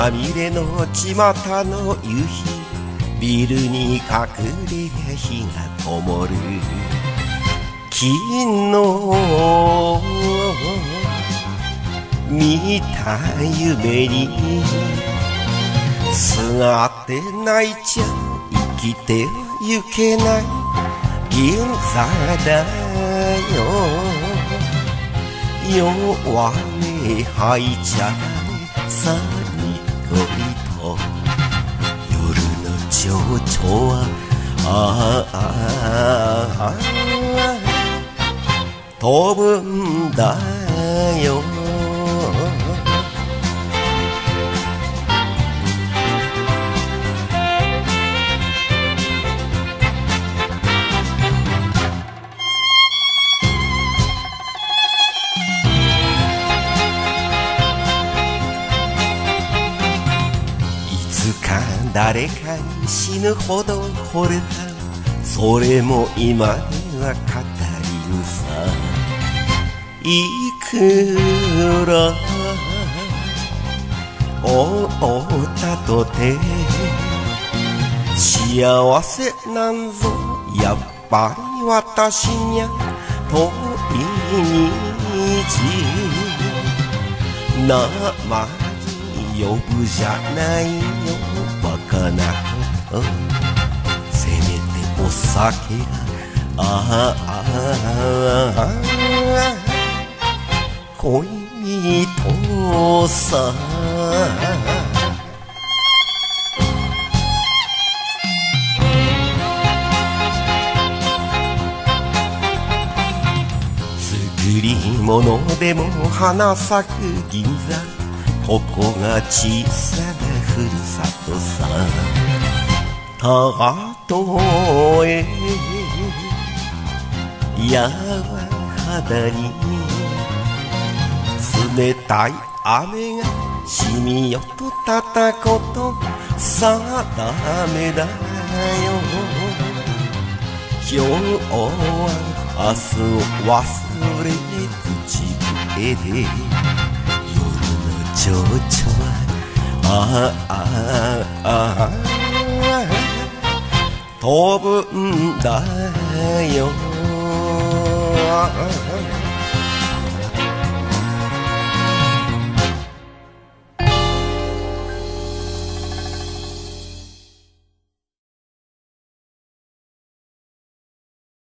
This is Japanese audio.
まみれの巷の夕日、ビルに隠れ日が灯る。昨日見た夢にすがって泣いちゃ生きてはゆけない銀座だよ。弱音吐いちゃダメさにこりと、夜の情緒は飛ぶんだよ。いつか誰かに死ぬほど惚れた、それも今では語り草。いくら追ったとて幸せなんぞやっぱり私にゃ遠い虹。生に呼ぶじゃないよバカな。せめてお酒が恋人さ。作り物でも花咲く銀座、ここが小さなふるさとさ。たとえ柔肌に冷たい雨がしみよと叩くことさあダメだよ。今日は明日を忘れ口笛で夜の情緒は飛ぶんだよ。